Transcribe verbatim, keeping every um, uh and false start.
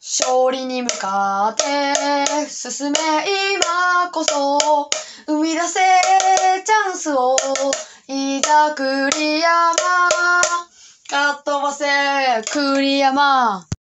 勝利に向かって進め今こそ生み出せチャンスをいざ栗山かっ飛ばせ栗山